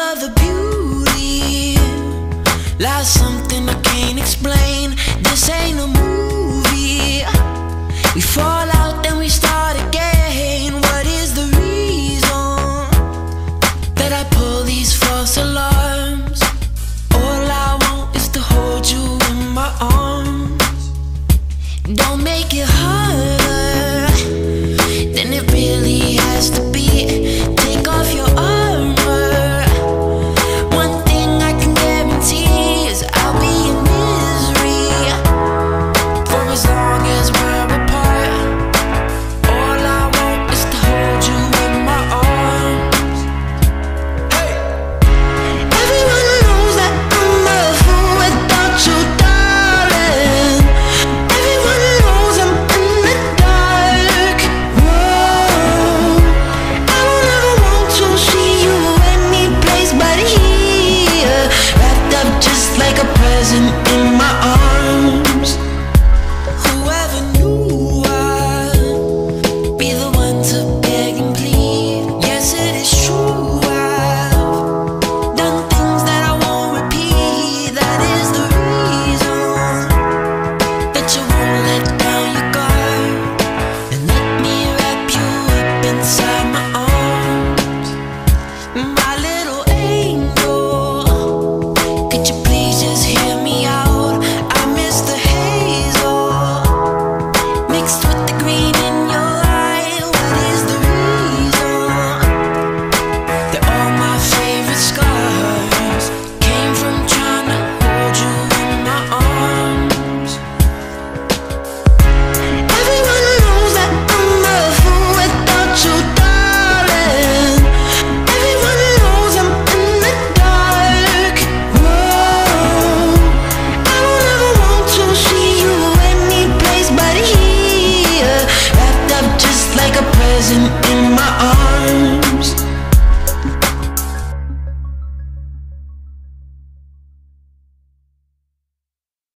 of the beauty lies something I can't explain. This ain't a movie. We fall out, then we start again. What is the reason that I pull these false alarms? All I want is to hold you in my arms. Don't make it harder than it really has to be. Take off your armor. One thing I can guarantee is I'll be in misery for as long as we're apart. All I want is to hold you in my arms. Hey! Everyone knows that I'm a fool without you, darling. Everyone knows I'm in the dark. Whoa. I don't ever want to see you any place but here, wrapped up just like a present in my arms. Whoever knew I'd be the one to beg and plead. Yes, it is true, I've done things that I won't repeat. That is the reason that you won't let down your guard and let me wrap you up inside my arms. My little angel, could you please just hear me out? I miss the hazel mixed with